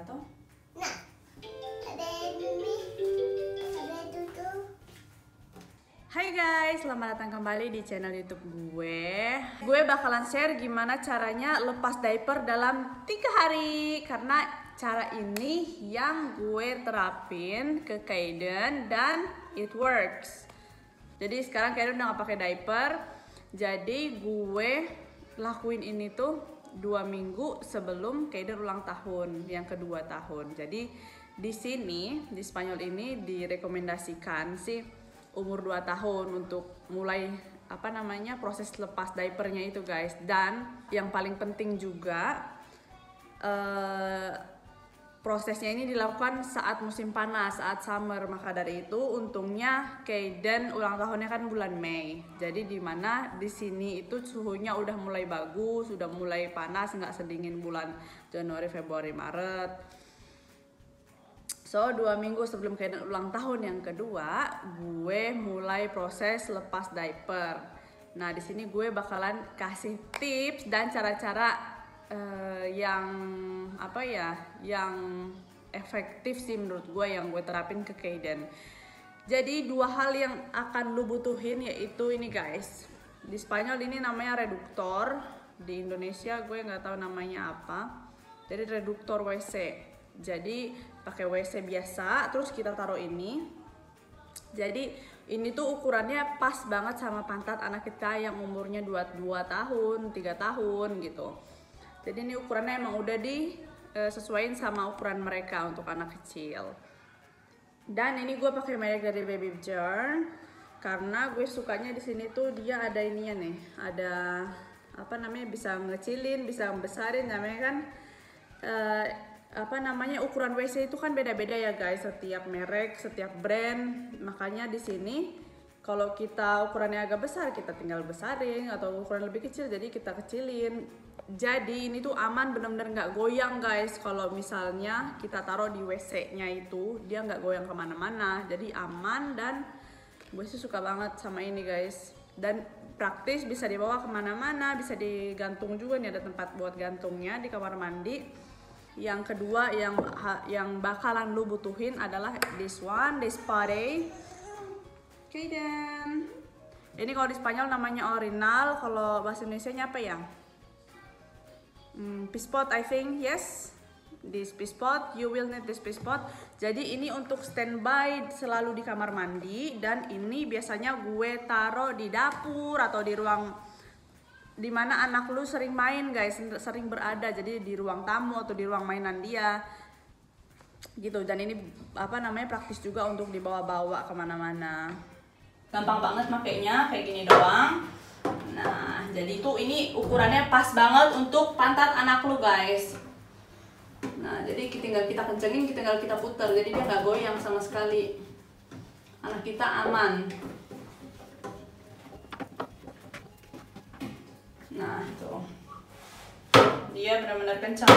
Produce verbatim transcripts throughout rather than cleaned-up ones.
toh? Nah, ada Mimi, ada Dudu. Hai guys, selamat datang kembali di channel YouTube gue. Gue bakalan share gimana caranya lepas diaper dalam tiga hari. Karena cara ini yang gue terapin ke Kaiden dan it works. Jadi sekarang Kaiden udah gak pakai diaper. Jadi gue lakuin ini tuh dua minggu sebelum Kaiden ulang tahun yang kedua tahun. Jadi di sini di Spanyol ini direkomendasikan sih umur dua tahun untuk mulai apa namanya proses lepas diapernya itu guys. Dan yang paling penting juga eh, prosesnya ini dilakukan saat musim panas, saat summer. Maka dari itu untungnya Kaiden ulang tahunnya kan bulan Mei. Jadi dimana di sini itu suhunya udah mulai bagus, sudah mulai panas, nggak sedingin bulan Januari, Februari, Maret. So dua minggu sebelum Kaiden ulang tahun yang kedua, gue mulai proses lepas diaper. Nah di sini gue bakalan kasih tips dan cara-cara Uh, yang apa ya, yang efektif sih menurut gue yang gue terapin ke Kaiden. Jadi dua hal yang akan lu butuhin yaitu ini guys. Di Spanyol ini namanya reduktor, di Indonesia gue nggak tahu namanya apa. Jadi reduktor W C. Jadi pakai W C biasa, terus kita taruh ini. Jadi ini tuh ukurannya pas banget sama pantat anak kita yang umurnya dua tahun, tiga tahun gitu. Jadi ini ukurannya emang udah disesuaikan sama ukuran mereka untuk anak kecil. Dan ini gue pakai merek dari Baby Bjorn karena gue sukanya di sini tuh dia ada ininya nih, ada apa namanya, bisa ngecilin, bisa besarin, namanya kan eh, apa namanya ukuran W C itu kan beda-beda ya guys, setiap merek, setiap brand. Makanya di sini kalau kita ukurannya agak besar kita tinggal besarin, atau ukuran lebih kecil jadi kita kecilin. Jadi ini tuh aman, bener-bener nggak goyang guys. Kalau misalnya kita taruh di W C-nya itu dia nggak goyang kemana-mana, jadi aman. Dan gue sih suka banget sama ini guys. Dan praktis, bisa dibawa kemana-mana, bisa digantung juga nih, ada tempat buat gantungnya di kamar mandi. Yang kedua yang yang bakalan lu butuhin adalah this one, this spray. Kaiden. Ini kalau di Spanyol namanya Orinal, kalau bahasa Indonesianya apa ya? Hmm, Pispot I think, yes. This Pispot, you will need this Pispot. Jadi ini untuk standby selalu di kamar mandi. Dan ini biasanya gue taruh di dapur atau di ruang dimana anak lu sering main guys, sering berada. Jadi di ruang tamu atau di ruang mainan dia gitu. Dan ini apa namanya, praktis juga untuk dibawa-bawa kemana-mana. Gampang banget makainya, kayak gini doang. Nah, jadi itu ini ukurannya pas banget untuk pantat anak lu guys. Nah, jadi tinggal kita kencengin, tinggal kita putar, jadi dia nggak goyang sama sekali. Anak kita aman. Nah, itu. Dia benar-benar kencang.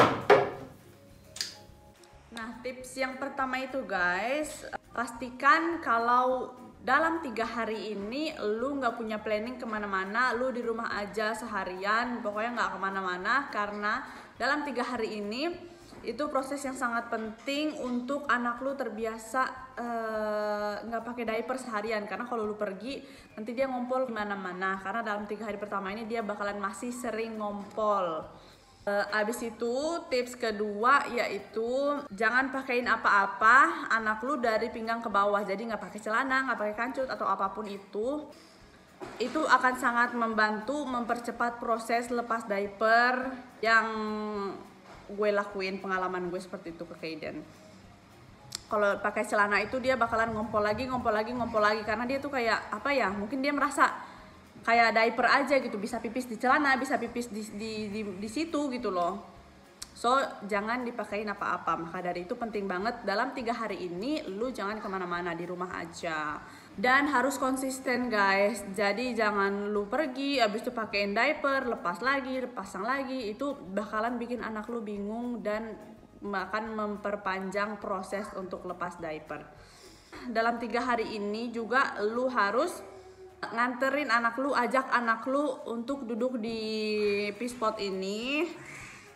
Nah, tips yang pertama itu guys, pastikan kalau dalam tiga hari ini lu nggak punya planning kemana-mana, lu di rumah aja seharian, pokoknya nggak kemana-mana. Karena dalam tiga hari ini itu proses yang sangat penting untuk anak lu terbiasa nggak uh, pakai diaper seharian. Karena kalau lu pergi nanti dia ngompol kemana-mana. Karena dalam tiga hari pertama ini dia bakalan masih sering ngompol. Uh, abis itu tips kedua yaitu jangan pakein apa-apa anak lu dari pinggang ke bawah. Jadi nggak pakai celana, nggak pakai kancut atau apapun itu. Itu akan sangat membantu mempercepat proses lepas diaper yang gue lakuin, pengalaman gue seperti itu ke Kaiden. Kalau pakai celana itu dia bakalan ngompol lagi, ngompol lagi, ngompol lagi karena dia tuh kayak apa ya? Mungkin dia merasa kayak diaper aja gitu, bisa pipis di celana, bisa pipis di, di, di, di situ gitu loh. So jangan dipakein apa-apa. Maka dari itu penting banget dalam tiga hari ini lu jangan kemana-mana, di rumah aja. Dan harus konsisten guys. Jadi jangan lu pergi abis itu pakein diaper, lepas lagi, pasang lagi. Itu bakalan bikin anak lu bingung dan akan memperpanjang proses untuk lepas diaper. Dalam tiga hari ini juga lu harus nganterin anak lu, ajak anak lu untuk duduk di Pispot ini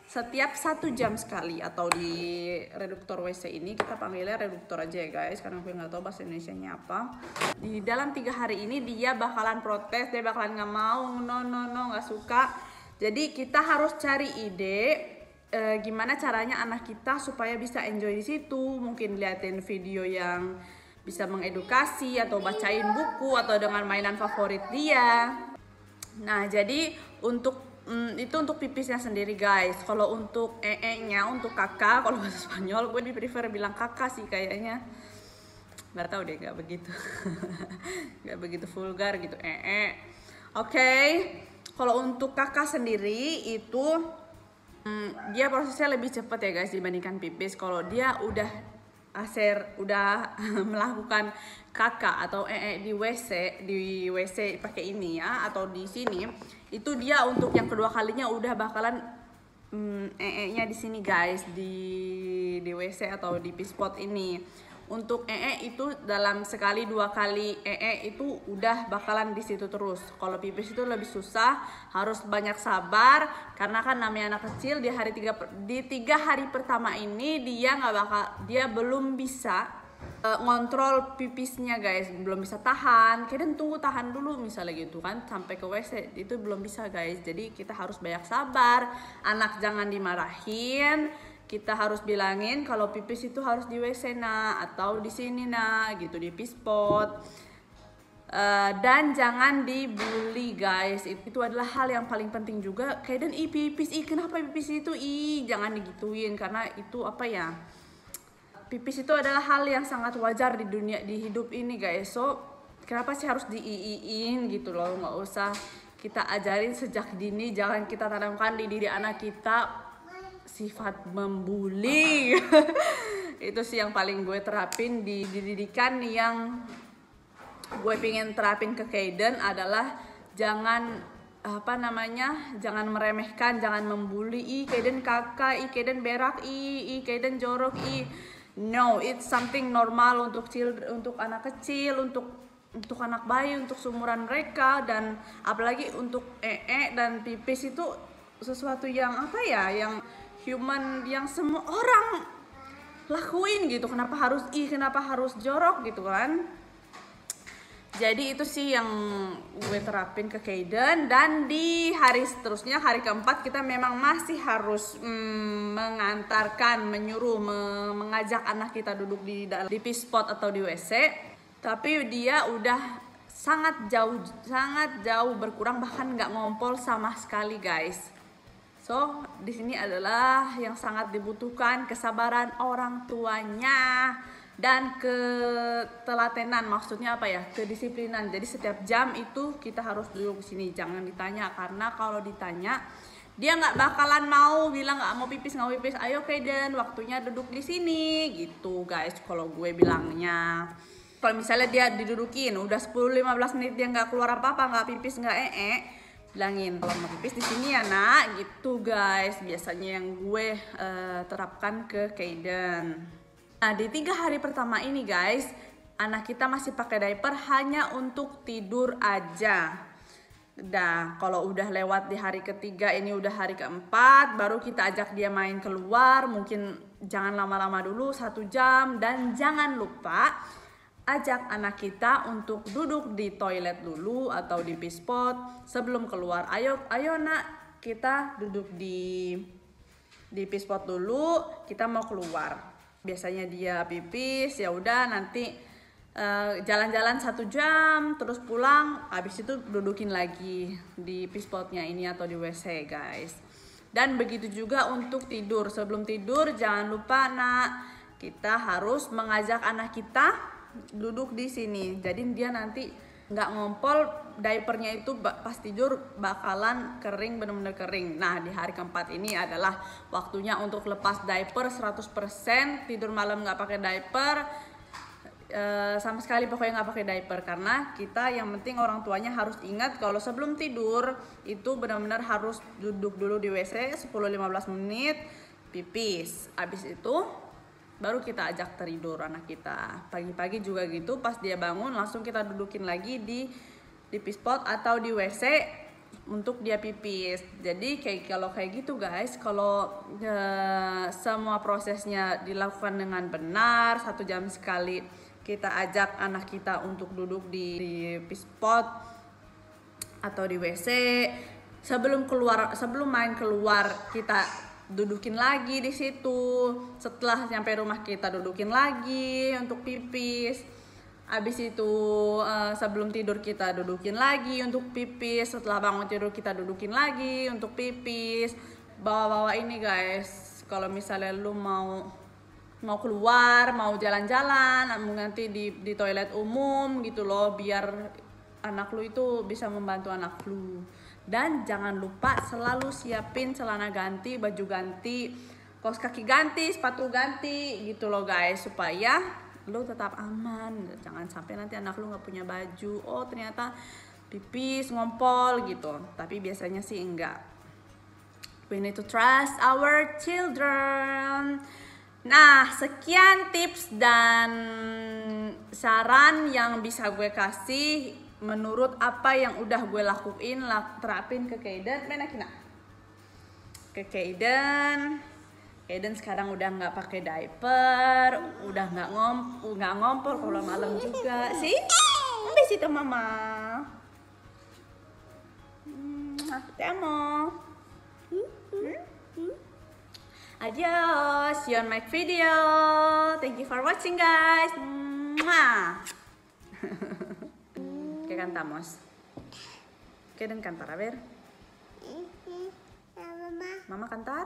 setiap satu jam sekali, atau di reduktor W C ini kita panggilnya reduktor aja ya guys, karena gue nggak tahu bahasa Indonesianya apa. Di dalam tiga hari ini dia bakalan protes, dia bakalan nggak mau, no no no, nggak suka. Jadi kita harus cari ide e, gimana caranya anak kita supaya bisa enjoy di situ. Mungkin liatin video yang bisa mengedukasi, atau bacain buku, atau dengan mainan favorit dia. Nah jadi untuk Hmm, itu untuk pipisnya sendiri guys. Kalau untuk ee-nya, untuk kakak, kalau bahasa Spanyol gue di prefer bilang kakak sih kayaknya. Nggak tahu deh, nggak begitu, nggak begitu vulgar gitu ee. Oke, okay. Kalau untuk kakak sendiri itu hmm, dia prosesnya lebih cepat ya guys dibandingkan pipis. Kalau dia udah aser, udah melakukan kakak atau ee di W C, di W C pakai ini ya, atau di sini, itu dia untuk yang kedua kalinya udah bakalan mm, ee-nya di sini guys, di di W C atau di pispot ini. Untuk ee itu dalam sekali dua kali ee itu udah bakalan di situ terus. Kalau pipis itu lebih susah, harus banyak sabar karena kan namanya anak kecil. Di hari tiga di tiga hari pertama ini dia nggak bakal, dia belum bisa uh, ngontrol pipisnya guys, belum bisa tahan. Kadang tunggu tahan dulu misalnya gitu kan sampai ke W C, itu belum bisa guys. Jadi kita harus banyak sabar. Anak jangan dimarahin. Kita harus bilangin kalau pipis itu harus di W C nah, atau di sini nah, gitu di pispot. Uh, dan jangan dibully guys. Itu, itu adalah hal yang paling penting juga. Kayak dan i pipis, i kenapa pipis itu i, jangan digituin karena itu apa ya? Pipis itu adalah hal yang sangat wajar di dunia, di hidup ini guys. So kenapa sih harus di-i-in gitu loh? Nggak usah kita ajarin sejak dini. Jangan kita tanamkan di diri anak kita sifat membuli. Itu sih yang paling gue terapin di, di didikan. Yang gue pengen terapin ke Kaiden adalah jangan apa namanya, jangan meremehkan, jangan membuli. I Kaiden kakak, i Kaiden berak, i i Kaiden jorok, i no, it's something normal untuk children, untuk anak kecil, untuk untuk anak bayi, untuk seumuran mereka. Dan apalagi untuk ee dan pipis itu sesuatu yang apa ya, yang human, yang semua orang lakuin gitu. Kenapa harus i, kenapa harus jorok gitu kan. Jadi itu sih yang gue terapin ke Kaiden. Dan di hari seterusnya, hari keempat, kita memang masih harus mm, mengantarkan, menyuruh, me mengajak anak kita duduk di di pispot atau di W C. Tapi dia udah sangat jauh, sangat jauh berkurang, bahkan nggak ngompol sama sekali guys. So, di sini adalah yang sangat dibutuhkan kesabaran orang tuanya dan ketelatenan. Maksudnya apa ya? Kedisiplinan. Jadi setiap jam itu kita harus duduk di sini, jangan ditanya, karena kalau ditanya dia nggak bakalan mau bilang nggak mau pipis, nggak mau pipis. Ayo Kaiden, waktunya duduk di sini gitu guys. Kalau gue bilangnya, kalau misalnya dia didudukin udah sepuluh sampai lima belas menit dia nggak keluar apa-apa, nggak pipis, nggak ee, bilangin kalau mau pipis di sini ya nak, gitu guys. Biasanya yang gue uh, terapkan ke Kaiden. Nah di tiga hari pertama ini guys, anak kita masih pakai diaper hanya untuk tidur aja. Nah kalau udah lewat di hari ketiga, ini udah hari keempat, baru kita ajak dia main keluar. Mungkin jangan lama-lama dulu, satu jam. Dan jangan lupa ajak anak kita untuk duduk di toilet dulu atau di pispot sebelum keluar. Ayo, ayo nak, kita duduk di di pispot dulu, kita mau keluar. Biasanya dia pipis, ya udah nanti jalan-jalan uh, satu jam, terus pulang, habis itu dudukin lagi di pispotnya ini atau di W C guys. Dan begitu juga untuk tidur. Sebelum tidur jangan lupa nak, kita harus mengajak anak kita duduk di sini. Jadi dia nanti nggak ngompol, diapernya itu pas tidur bakalan kering, bener-bener kering. Nah di hari keempat ini adalah waktunya untuk lepas diaper seratus persen. Tidur malam nggak pakai diaper e, sama sekali, pokoknya nggak pakai diaper. Karena kita yang penting orang tuanya harus ingat kalau sebelum tidur itu benar-benar harus duduk dulu di W C sepuluh sampai lima belas menit, pipis. Abis itu baru kita ajak tidur anak kita. Pagi-pagi juga gitu, pas dia bangun langsung kita dudukin lagi di di pispot atau di W C untuk dia pipis. Jadi kayak kalau kayak gitu guys, kalau uh, semua prosesnya dilakukan dengan benar, satu jam sekali kita ajak anak kita untuk duduk di, di pis pot atau di W C, sebelum keluar, sebelum main keluar kita dudukin lagi di situ. Setelah nyampe rumah kita dudukin lagi untuk pipis. Abis itu uh, sebelum tidur kita dudukin lagi untuk pipis. Setelah bangun tidur kita dudukin lagi untuk pipis. Bawa-bawa ini guys, kalau misalnya lu mau mau keluar, mau jalan-jalan, nanti di, di toilet umum gitu loh, biar anak lu itu bisa membantu anak lu. Dan jangan lupa selalu siapin celana ganti, baju ganti, kaos kaki ganti, sepatu ganti gitu loh guys, supaya lu tetap aman. Jangan sampai nanti anak lu nggak punya baju, oh ternyata pipis ngompol gitu, tapi biasanya sih enggak. We need to trust our children. Nah, sekian tips dan saran yang bisa gue kasih menurut apa yang udah gue lakuin, terapin ke Kaiden. Mana kina? Ke Kaiden. Kaiden sekarang udah nggak pakai diaper, udah nggak ngom, nggak ngompol kalau malam juga, sih. Di situ mama. Te amo. Adios, see you on my video. Thank you for watching guys. ¿Qué cantamos? ¿Quieren cantar? A ver. Mama cantar.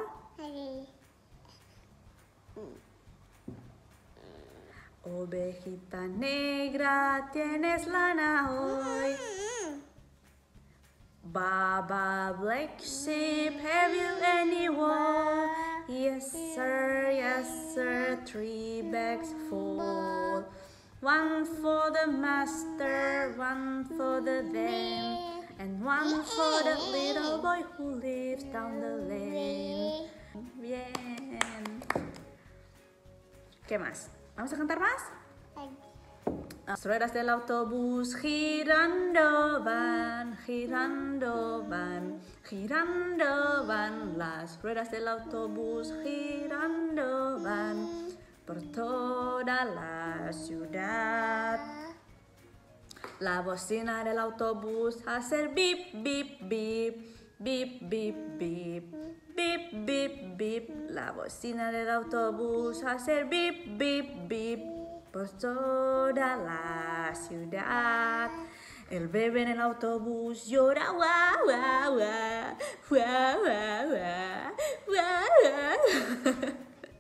Ovejita negra, tienes lana hoy. Baba black sheep, have you any wool? Yes sir, yes sir, three bags full. One for the master, one for the dame, and one for the little boy who lives down the lane. Bien. ¿Qué más? ¿Vamos a cantar más? Las ruedas del autobús girando van, girando van, girando van. Las ruedas del autobús girando van por toda la ciudad. La bocina del autobús hace bip, bip, bip, bip, bip, bip. Bip, bip, bip, la bocina del autobús hace bip, bip, bip por toda la ciudad. El bebé en el autobús llora, guau, guau, guau, guau, guau, guau, guau.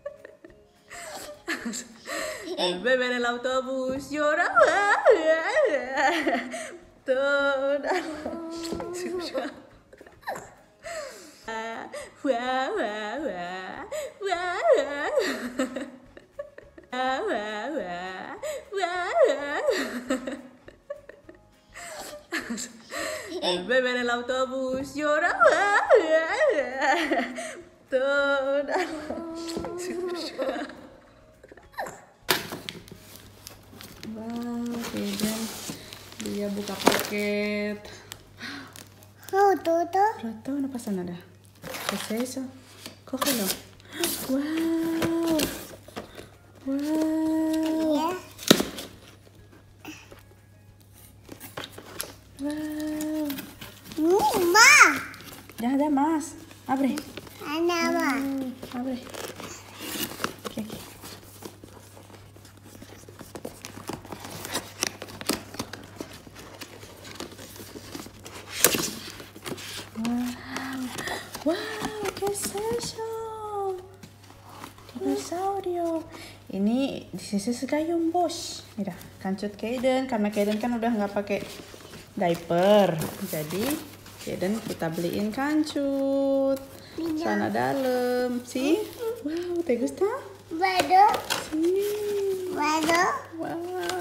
El bebé en el autobús llora, guau, guau, toda la ciudad. Wah, wah, wah, wah, wah, wah, wah, wah. El bebé en el autobús llora, wah, wah, toda la ciudad. Wow, Kaiden dia buka paket. Oh, todo. Roto, no pasa nada. ¿Qué es eso? Cógelo. Wow. Wow. Ya. Wow. Mama. Ya ada más. Abre. Ana, ma. Mm, abre. Aquí, aquí. Wow, ¿qué es eso? Dinosaurio. Ini this is gayung bos. Mira, kancut Kaiden karena Kaiden kan udah nggak pakai diaper. Jadi Kaiden kita beliin kancut. Sana dalam, sih. Wow, te gusta? Bado. Sí. Bado. Wow.